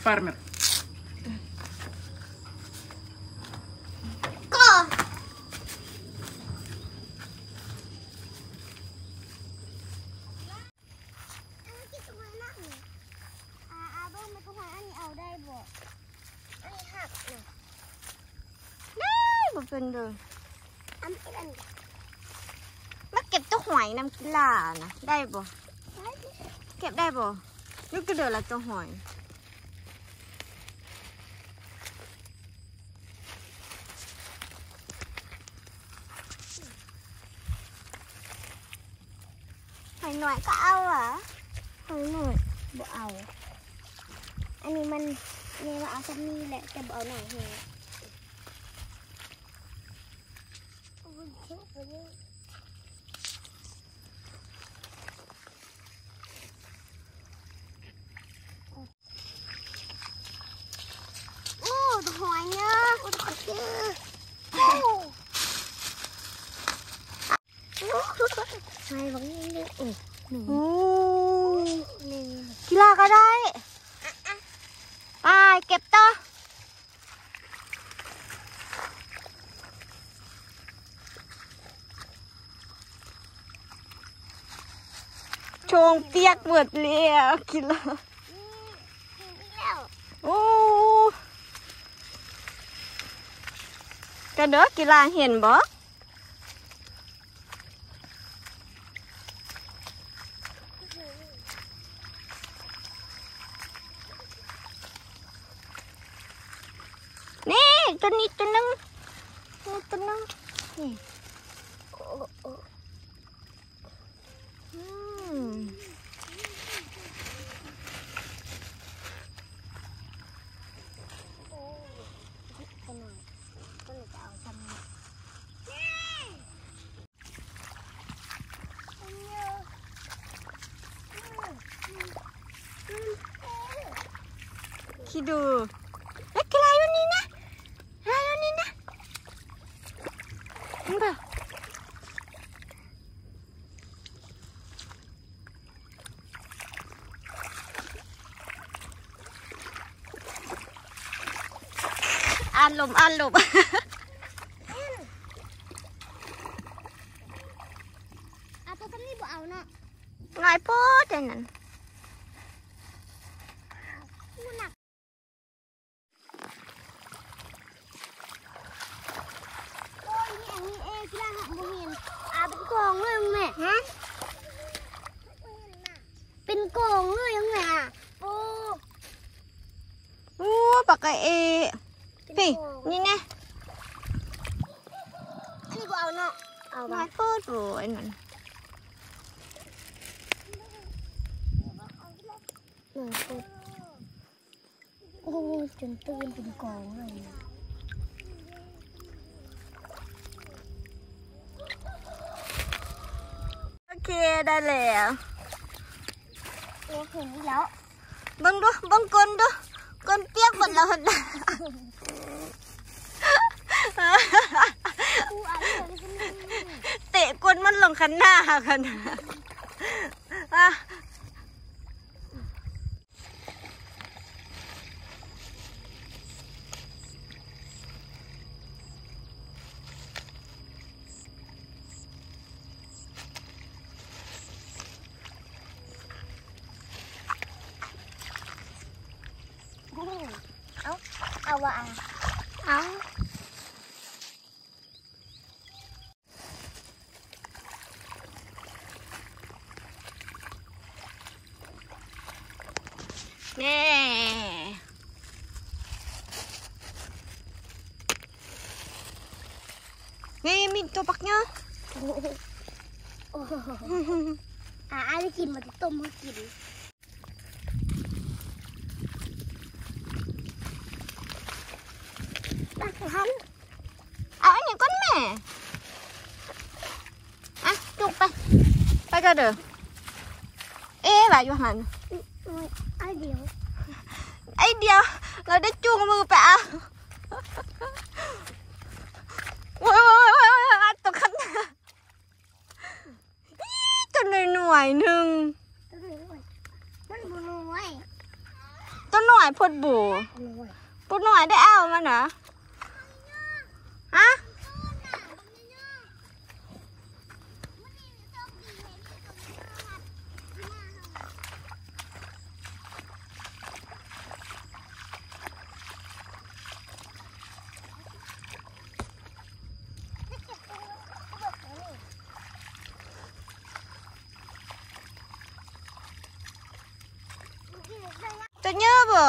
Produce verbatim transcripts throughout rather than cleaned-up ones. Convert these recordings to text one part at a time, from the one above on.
farmer. Go. Bên đường nó kẹp tóc hoài năm ký là nè đây bò kẹp đây bò nước cái đường là tóc hoài phải nói có ao à phải nói bộ ao anh này mình nghe bảo sao mi lại cái bộ này thì ô đồ hoài nhá ô đồ chứ hai vẫn đi ô kì là cái đấy ai kẹp to chôn tiếc vượt lìa kì là ô cái đó kì là hiền bó nèตัวนี้ตัวนึงตัวนึงนี่อืมคิดดูแล้วกลายวันนี้นะกลายวันนี้นะเห็นป่ะอ่านลมอ่านลมอาตัวนี้บ่เอาเนาะง่ายโพดแต่นั่นกองเลยแม่ฮะเป็นกองเลยยังไงอ่ะโอ้โอ้ปากไก่เอพี่นี่นะอันนี้กูเอาเนาะเอาไปโคตรสวยนั่นโอ้จนตื่นเป็นกองเลยโอเคได้แล้วเอ๊ะเห็นแล้วบังดูบังก้นดูก้นเปียกหมดแล้วเตะก้นมันลงคันหน้ากันเอาเอาวะเอาเน่นี่มีตัวปักเนาะอ่าไอ้กินมาต้มมากินหันเอาอันนี้ก้นแม่อ่ะจุกไปไปกันเด้อเอ๊ะแบบอยู่หันไอเดียวไอเดียวเราได้จูงมือไปเอาว้าวตัวขันตัวหน่วยหนึ่งตัวตัวหน่อยพดบูตัวหน่อยได้เอามันเหรอฮะจะเยอะบ่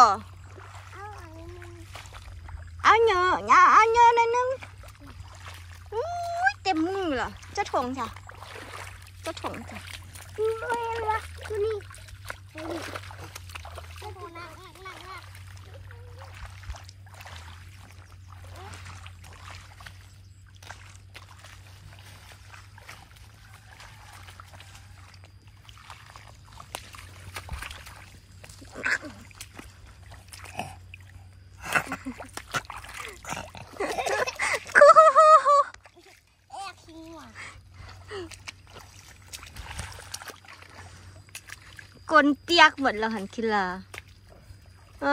เอาเยอะเนี่ยเอาเยอะนิดนึงอุ้ยเต็มมือเหรอจะถงจ้ะจะถงจ้ะนี่กลเตียกหมดแล้วหันคิลาอ่ะ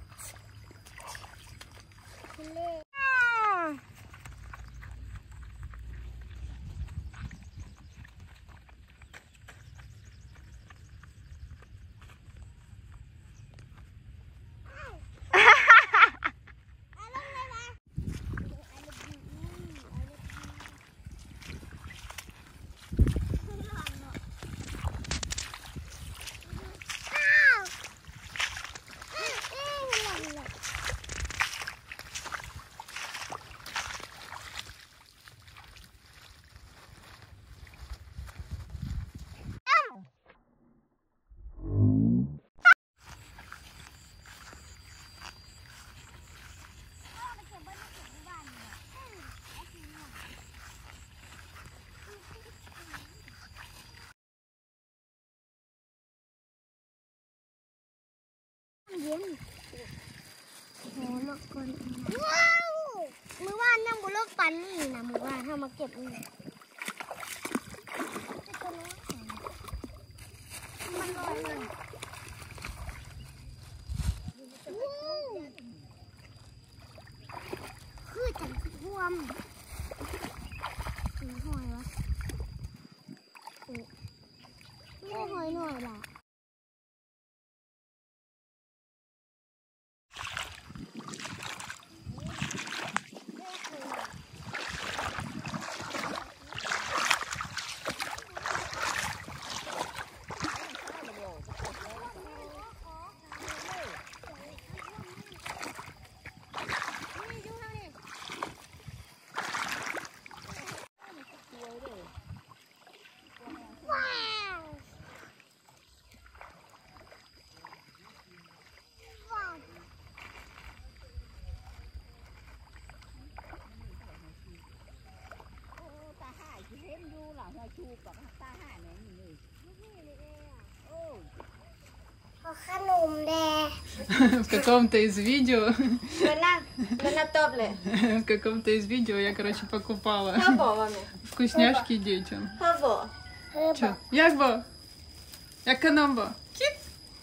เย็นโหเลิกก่อนว้าวมือว่านนั่งบนเลิกปันนี่นะมือว่านถ้ามาเก็บนี่มันลอยเลยคือจังท่วมถึงหอยวะไม่หอยหน่อยล่ะ В каком-то из видео, в в каком-то из видео я, короче, покупала вкусняшки детям. Чё? Як бо? Эконом бо? Кит?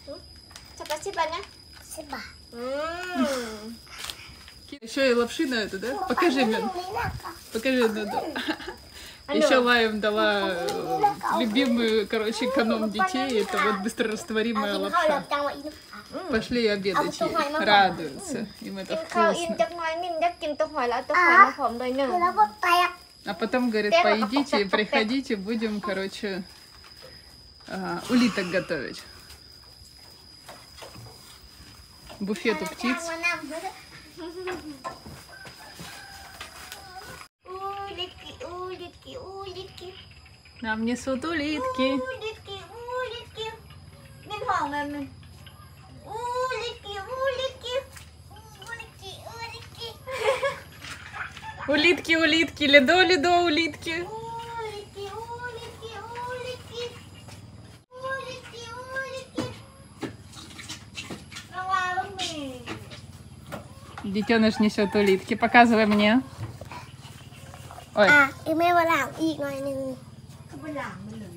Еще и лапши на это, да? Покажи мне. Покажи, надо. Еще Лаем дала любимую, короче, эконом детей. Это вот быстрорастворимая лапша. Пошли обедать ей. Радуются. Им это вкусно. А потом, говорит, поедите и приходите, будем, короче, а, улиток готовить. Буфет у птиц. Нам несут улитки. Улитки, улитки. Улитки, улитки. Улитки, улитки, ледо, ледо, улитки. Улитки, улитки, улитки. Улитки, улитки. Детеныш несет улитки. Показывай мне. Ой. А, и мы его лам, и ну,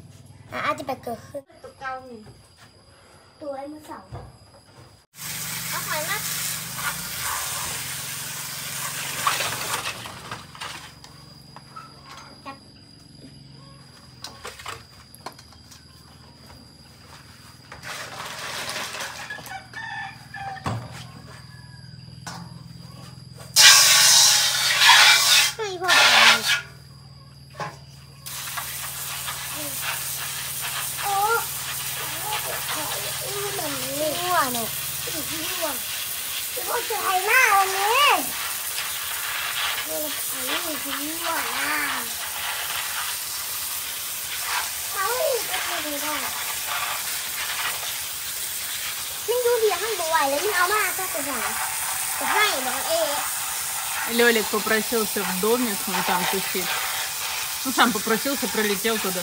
а, а теперь как? Туй мы сау. Лёлик попросился в домик, он там тусит. Ну, сам попросился, прилетел туда.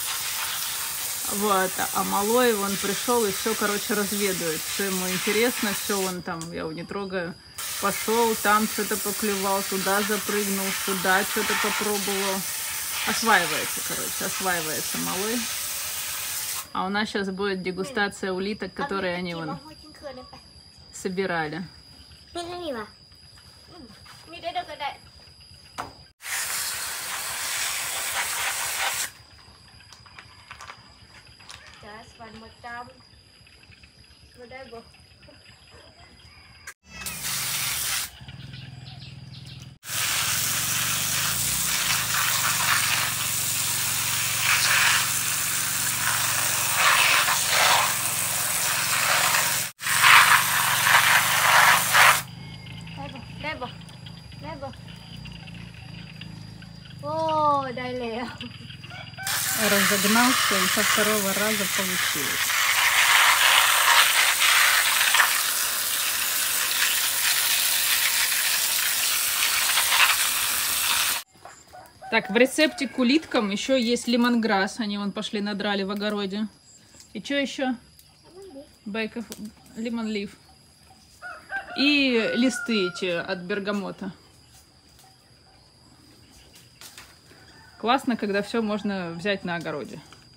Вот, а малой, он пришел и все, короче, разведывает. Все ему интересно, все он там, я его не трогаю. Пошел, там что-то поклевал, туда запрыгнул, сюда что-то попробовал. Осваивается, короче, осваивается малой. А у нас сейчас будет дегустация улиток, которые они вон собирали. О, дай Лео. Разогнался и со второго раза получилось. Так, в рецепте к улиткам еще есть лимонграсс. Они вон пошли надрали в огороде. И что еще? Бейков, лимон-лив. И листы эти от бергамота. Классно, когда все можно взять на огороде.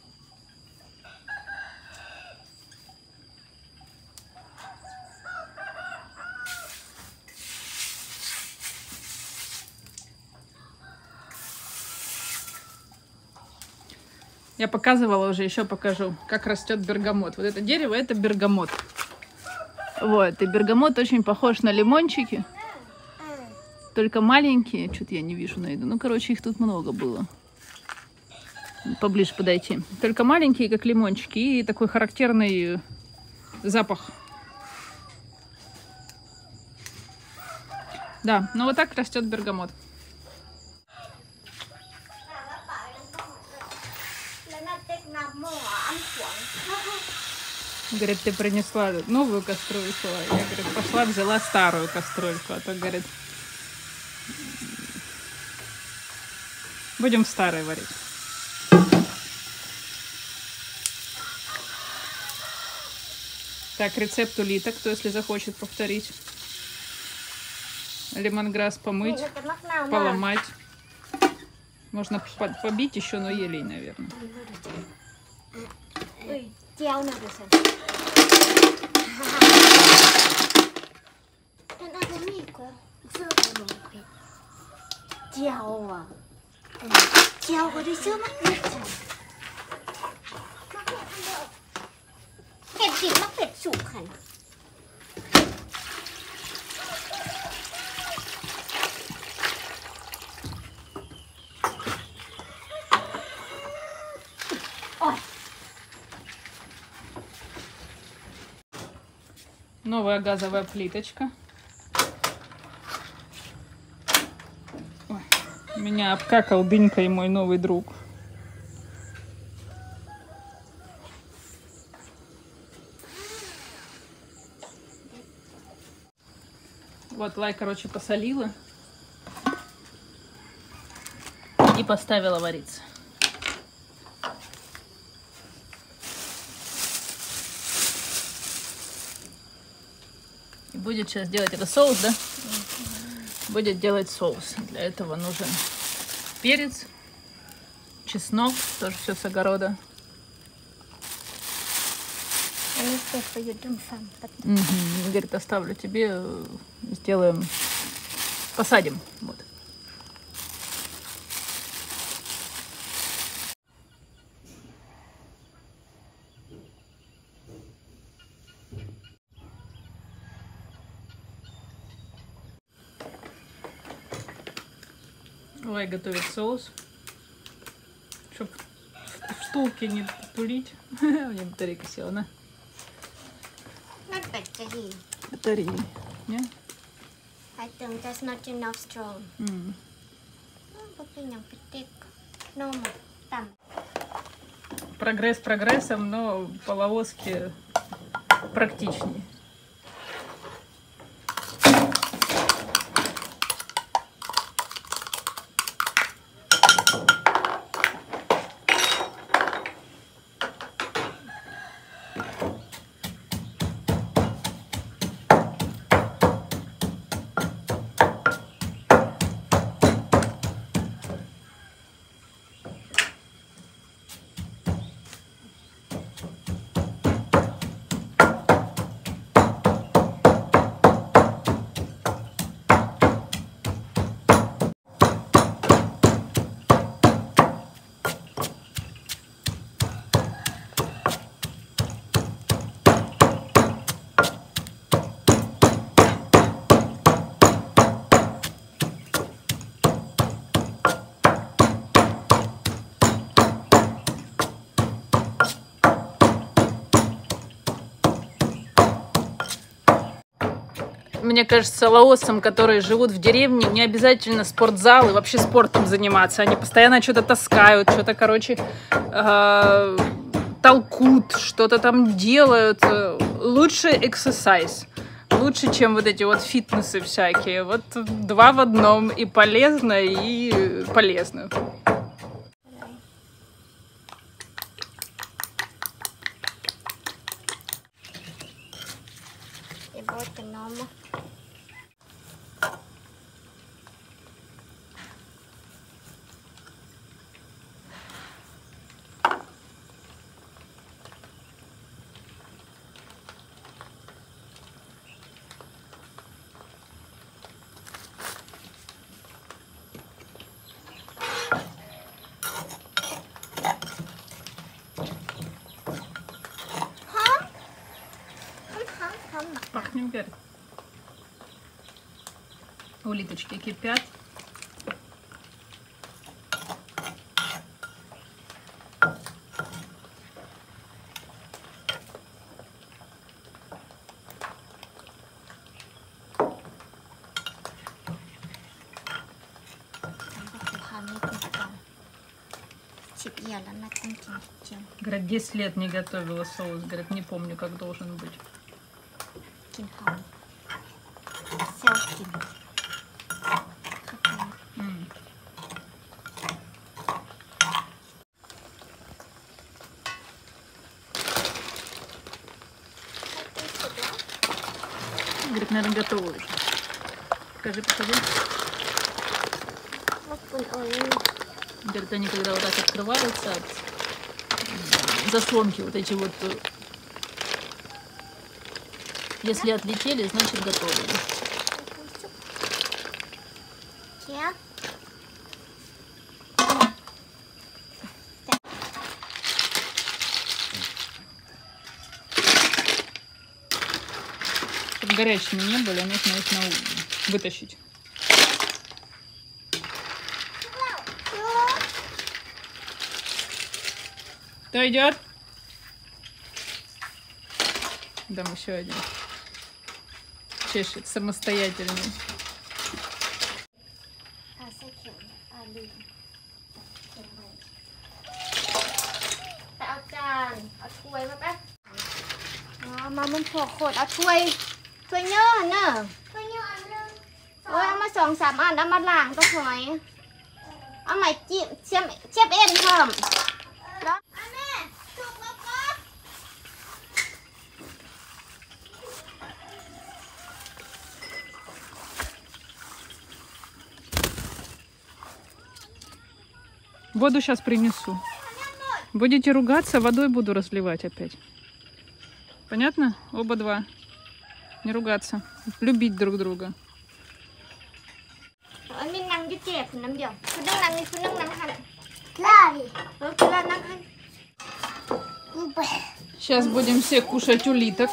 Я показывала уже, еще покажу, как растет бергамот. Вот это дерево, это бергамот. Вот, и бергамот очень похож на лимончики. Только маленькие, что-то я не вижу, найду. Ну, короче, их тут много было. Поближе подойти. Только маленькие, как лимончики, и такой характерный запах. Да, ну вот так растет бергамот. Говорит, ты принесла новую кастрюльку. Я, говорит, пошла, взяла старую кастрюльку. А то, говорит, будем в старой варить. Так, рецепт улиток, кто если захочет повторить. Лимонграсс помыть, поломать. Можно побить еще, но елей, наверное. Новая газовая плиточка. Ой, меня обкакал дынькой мой новый друг. Вот, Лай, короче, посолила и поставила вариться. И будет сейчас делать это соус, да? Mm-hmm. Будет делать соус. Для этого нужен перец, чеснок, тоже все с огорода. Угу. Говорит, оставлю тебе, сделаем, посадим. Вот. Ой, готовит соус, чтобы в стулке не тулить. У меня батарейка села, на. Батареи. Не? I think that's not enough strong. Mm. Прогресс прогрессом, но половозки практичнее. Мне кажется, лаосцам, которые живут в деревне, не обязательно спортзал и вообще спортом заниматься. Они постоянно что-то таскают, что-то, короче, э, толкут, что-то там делают. Лучше эксерсайз. Лучше, чем вот эти вот фитнесы всякие. Вот два в одном. И полезно, и полезно. Пахнем, говорит. Улиточки кипят. Говорит, десять лет не готовила соус. Говорит, не помню, как должен быть. Mm. Говорит, наверное, готово уже. Покажи, покажи. Говорит, они когда вот так открываются от заслонки, вот эти вот, если отлетели, значит готовы. Чтобы горячими не были, нужно их на... вытащить. Кто идет? Там еще один. Чешет самостоятельный. Mama phô khổ đã thui thui nhớ nè ôi ăn mà sòng sàm ăn ăn mà làng có phải ăn mày chép chép chép em không đó Воду сейчас принесу. Будете ругаться, водой буду разливать опять. Понятно? Оба два. Не ругаться. Любить друг друга. Сейчас будем все кушать улиток.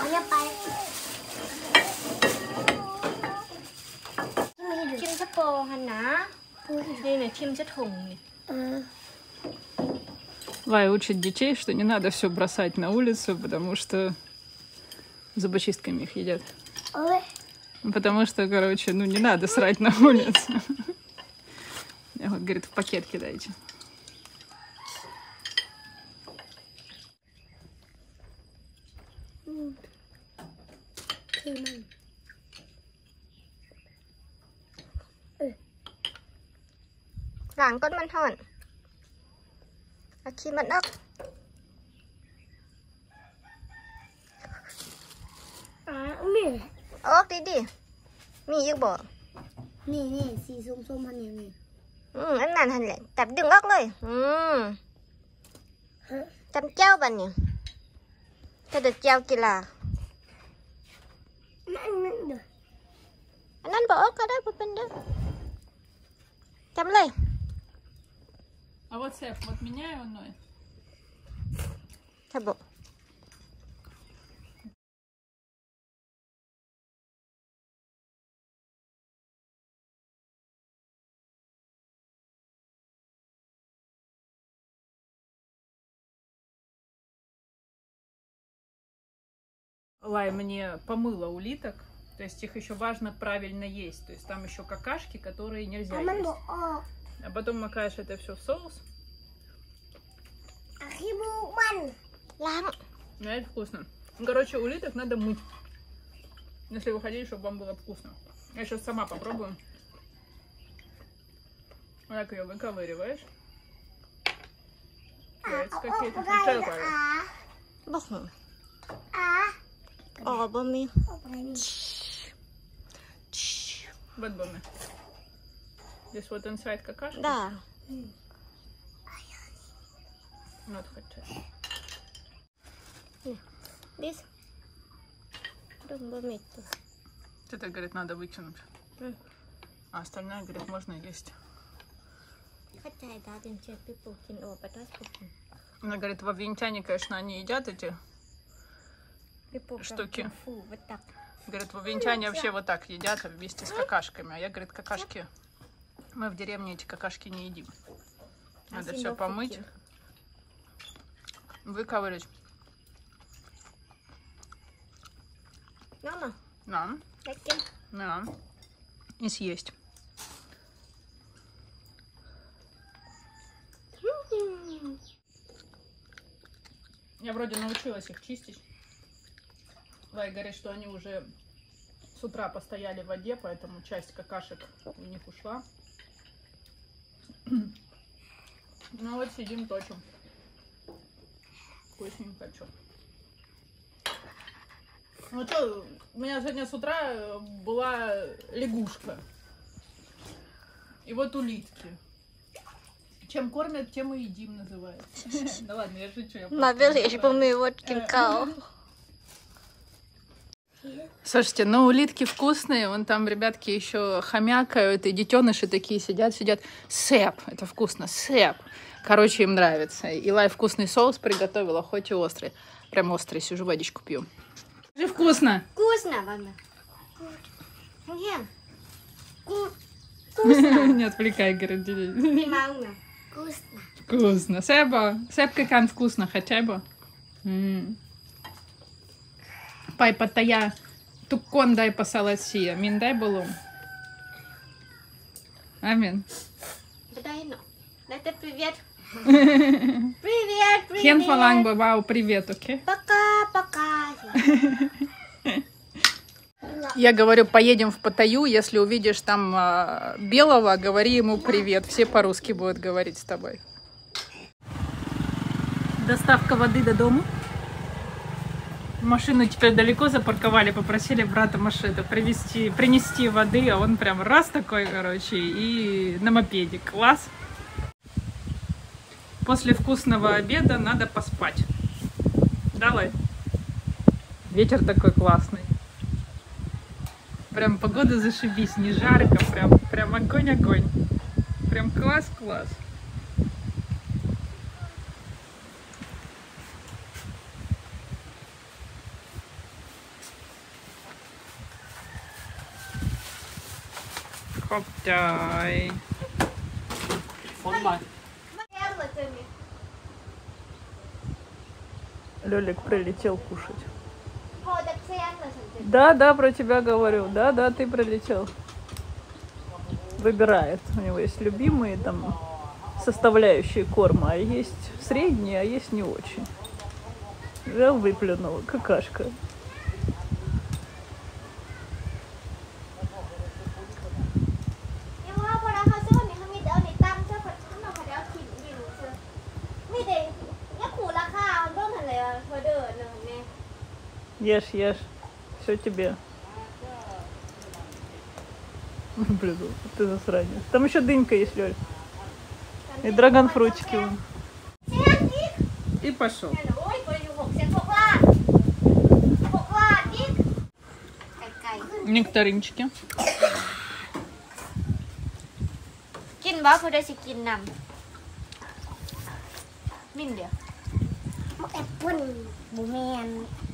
Вай учит детей, что не надо все бросать на улицу, потому что зубочистками их едят. Потому что, короче, ну не надо срать на улицу. Вот, говорит, в пакет кидайте. Ráng con mình hòn. À, khi mình ấp. À, mì. Ốc đi đi. Mì yêu bỏ. Mì nè, xì xôm xôm hơn nè mì. Ừ, anh nàn hành lệ. Tập đừng ốcเลย. Ừ. Chăm trao bà nè. Cho được trao kì là. Ăn ăn được. Anh ăn bỏ ốc ở đó, bà bên đó. Chăm lên. А вот Сэп, вот меняй он ной. Chăm bộ. Лай мне помыла улиток, то есть их еще важно правильно есть, то есть там еще какашки, которые нельзя есть. А потом макаешь это все в соус. Lắm. Ну, это вкусно. Ну, короче, улиток надо мыть, если вы хотите, чтобы вам было вкусно. Я сейчас сама попробую. Вот так ее выковыриваешь. Яйца какие-то. Bốc hả? Ồ, bơ mi. Вот бомы. Здесь вот инсайд какашки. Да. Вот хотя. This. Đừng bơ mịt. Это, говорит, надо выкинуть. Mm. А остальное, говорит, можно есть. Она говорит, во Вьентяне, конечно, они едят эти штуки. Говорит, во Вьентяне вообще вот так едят вместе с какашками. А я, говорит, какашки... Мы в деревне эти какашки не едим. Надо все помыть, выковырять. Мама, На. На. И съесть. Я вроде научилась их чистить. Лай говорит, что они уже с утра постояли в воде, поэтому часть какашек у них ушла. Ну вот сидим, точим. Вкусненько, чё. Ну что, у меня сегодня с утра была лягушка. И вот улитки. Чем кормят, тем и едим, называется. Да ладно, я шучу. mà biết gì bơ mi вот кинкал. Слушайте, ну улитки вкусные, вон там ребятки еще хомякают, и детеныши такие сидят, сидят. Сэп, это вкусно, сэп. Короче, им нравится. И Лай вкусный соус приготовила, хоть и острый. Прям острый, сижу, водичку пью. Же вкусно. Вкусно, мама. Вкусно. Не отвлекай, говорит, детей. Мама. Вкусно. Вкусно. Сэба, сэп какан вкусно, хотя бы. Пай паттая туккон дай пасаласия, мин дай балум. Амин. Дай ну. Дай привет. Привет, привет. Хен фаланг бабау, привет, окей? Пока, пока. Я говорю, поедем в Паттайю, если увидишь там а, белого, говори ему привет. Все по-русски будут говорить с тобой. Доставка воды до дома. Машину теперь далеко запарковали, попросили брата машину привезти, принести воды, а он прям раз такой, короче, и на мопеде. Класс. После вкусного обеда надо поспать. Давай. Ветер такой классный. Прям погода зашибись, не жарко, прям, прям огонь-огонь. Прям класс-класс. Хоптай. Лёлик прилетел кушать. Да, да, про тебя говорю. Да, да, ты прилетел. Выбирает. У него есть любимые там составляющие корма, а есть средние, а есть не очень. Взял, выплюнул. Какашка. Ешь, ешь. Все тебе. Блин, ты засранец. Там еще дынька есть, Лёль. И драгонфрутики. И пошел. Нектаринчики. Кин боคือได้สิกินนำมิ่นเดียวแอปเปิ้ลบูแมน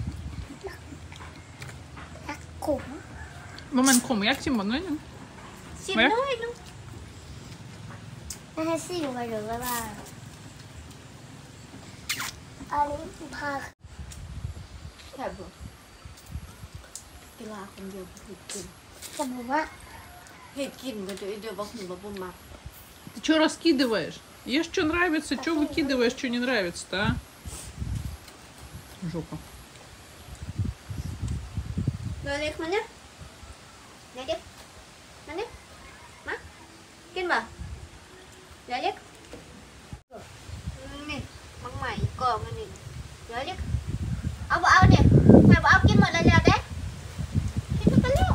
รักขม Момент кому, як ці моно? ชิมด้วยลูกน่าสิลงไปหรือว่าอันนี้พาแค่บ่กีฬาคนเดียวผิดกินจะบอกว่าผิดกินก็จะเดี๋ยวบ่หูบ่บ่มัก Ты что раскидываешь? Ешь, что нравится, что выкидываешь, что не нравится-то, а? Жопа. เล็กมันเนี่ยเล็กมันเนี่ยมากินบ่เล็กนี่มังใหม่กองอันนี้เล็กเอาบ่เอาเนี่ยแม่บ่เอากินหมดเลยแล้วเด้กินไปแล้ว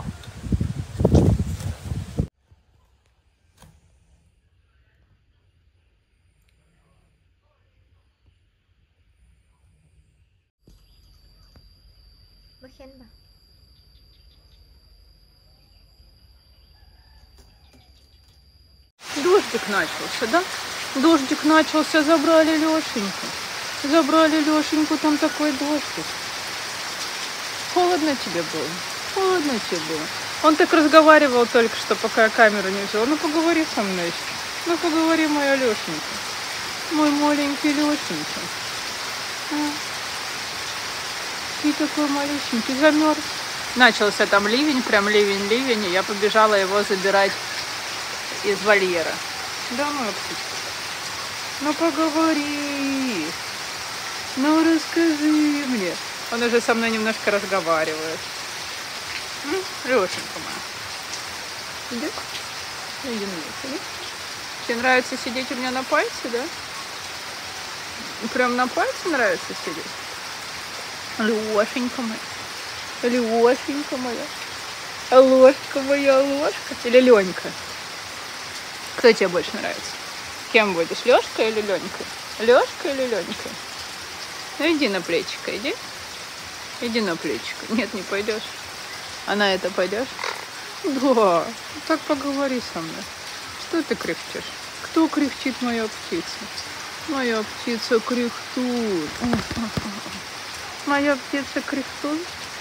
บ่เข็นบ่ Дождик начался, да? Дождик начался, забрали Лешеньку. Забрали Лешеньку, там такой дождик. Холодно тебе было? Холодно тебе было. Он так разговаривал только что, пока я камеру не взяла. Ну поговори со мной. Ну поговори, моя Лешенька. Мой маленький Лешенька. А? Ты такой малюсенький, замерз. Начался там ливень, прям ливень-ливень, и я побежала его забирать из вольера. Да, моя птичка. Ну поговори. Ну расскажи мне. Он уже со мной немножко разговаривает. Лешенька моя. Иди. Иди на меня, иди. Тебе нравится сидеть у меня на пальце, да? Прям на пальце нравится сидеть? Лешенька моя. Лешенька моя. Ложка моя, ложка. Или Ленька? Кто тебе больше нравится? Кем будешь, Лёшка или Ленькой? Лёшка или Ленькой? Ну иди на плечико, иди. Иди на плечико. Нет, не пойдешь. А на это пойдешь? Да. Так поговори со мной. Что ты кряхтешь? Кто кряхтит, моя птица? Моя птица кряхтун. Моя птица кряхтун.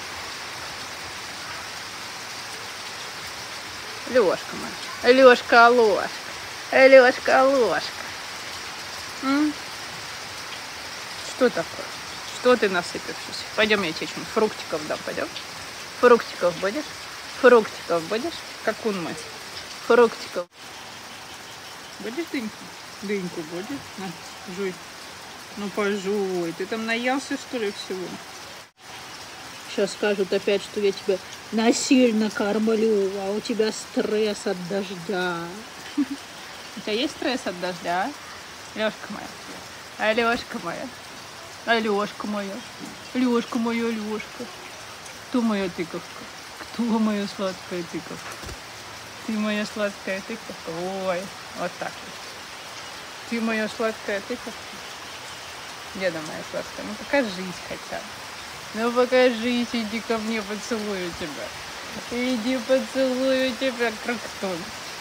Лёшка моя. Лёшка, ложка. Лёшка, ложка. М? Что такое? Что ты насыпавшись? Пойдем, я тебе что-нибудь фруктиков дам, пойдем? Фруктиков будешь? Фруктиков будешь? Как он мать. Фруктиков. Будешь дыньку? Дыньку будешь? На, жуй. Ну пожуй. Ты там наелся, что ли, всего? Сейчас скажут опять, что я тебя насильно кормлю, а у тебя стресс от дождя. У тебя есть стресс от дождя, а? Лёшка моя. А Лёшка моя. А Лёшка моя. Лёшка моя, Лёшка. Кто моя тыковка? Кто моя сладкая тыковка? Ты моя сладкая тыковка. Ой, вот так вот. Ты моя сладкая тыковка. Деда моя сладкая. Ну покажись хотя бы. Ну покажись, иди ко мне, поцелую тебя. Иди поцелую тебя, Крактон.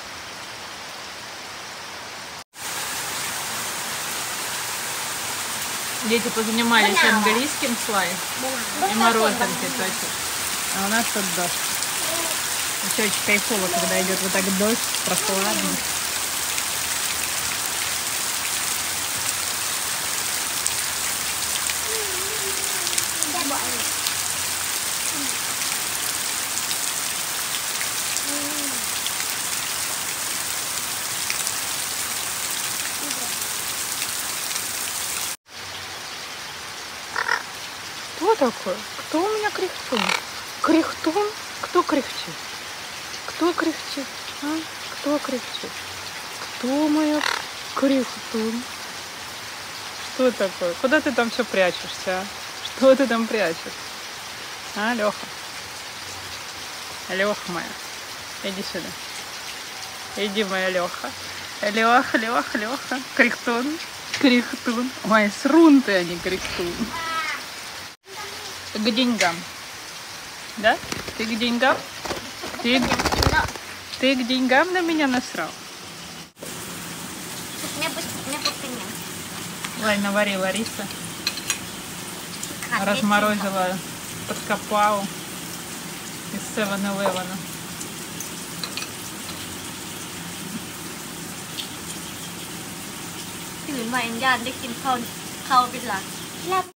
Дети позанимались английским слайм и морозинки точно. А у нас тут дождь. Еще очень кайфово, когда идет вот так дождь, прохладно. Кто такой? Кто у меня кряхтун? Кряхтун? Кто кряхчет? Кто кряхчет? А? Кто кряхчет? Кто моя кряхтун? Что такое? Куда ты там все прячешься? А? Что ты там прячешь? А, Леха? Леха моя. Иди сюда. Иди, моя Леха. Леха, Леха, Леха. Кряхтун. Кряхтун. Ой, срун ты, а не кряхтун. К деньгам. Да? Ты к деньгам? Ты, ты к деньгам на меня насрал? Лай наварила риса. Разморозила под капау из севен-элевена. Ты มาเอ็นย่านได้กินข้าวข้าวเป็นหลัก